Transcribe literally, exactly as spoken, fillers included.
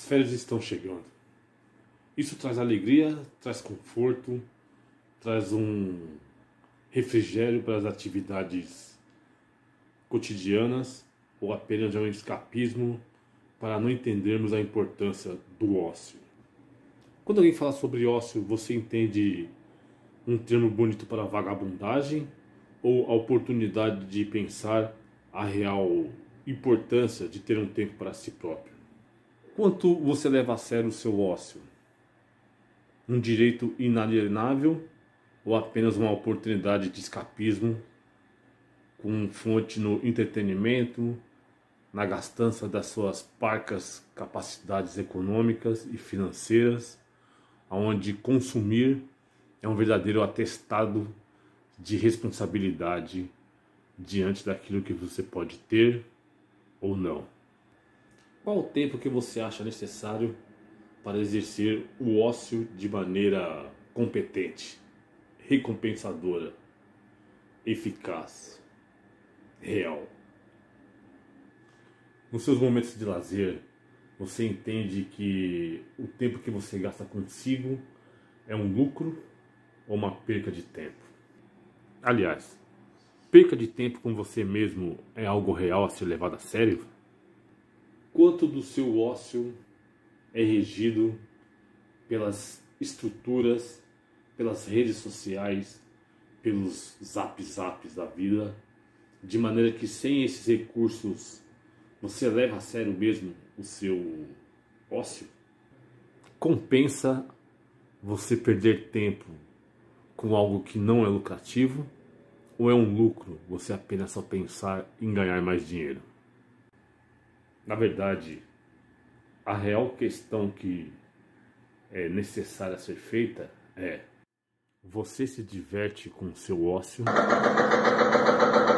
férias estão chegando. Isso traz alegria, traz conforto, traz um refrigério para as atividades cotidianas ou apenas é um escapismo para não entendermos a importância do ócio. Quando alguém fala sobre ócio, você entende um termo bonito para vagabundagem ou a oportunidade de pensar a real importância de ter um tempo para si próprio? Quanto você leva a sério o seu ócio? Um direito inalienável ou apenas uma oportunidade de escapismo com fonte no entretenimento, na gastança das suas parcas capacidades econômicas e financeiras, onde consumir é um verdadeiro atestado de responsabilidade diante daquilo que você pode ter ou não? Qual o tempo que você acha necessário para exercer o ócio de maneira competente, recompensadora, eficaz, real? Nos seus momentos de lazer, você entende que o tempo que você gasta consigo é um lucro ou uma perca de tempo? Aliás, perca de tempo com você mesmo é algo real a ser levado a sério? Quanto do seu ócio é regido pelas estruturas, pelas redes sociais, pelos zap zaps da vida, de maneira que sem esses recursos você leva a sério mesmo o seu ócio? Compensa você perder tempo com algo que não é lucrativo ou é um lucro você apenas só pensar em ganhar mais dinheiro? Na verdade, a real questão que é necessária ser feita é: você se diverte com o seu ócio?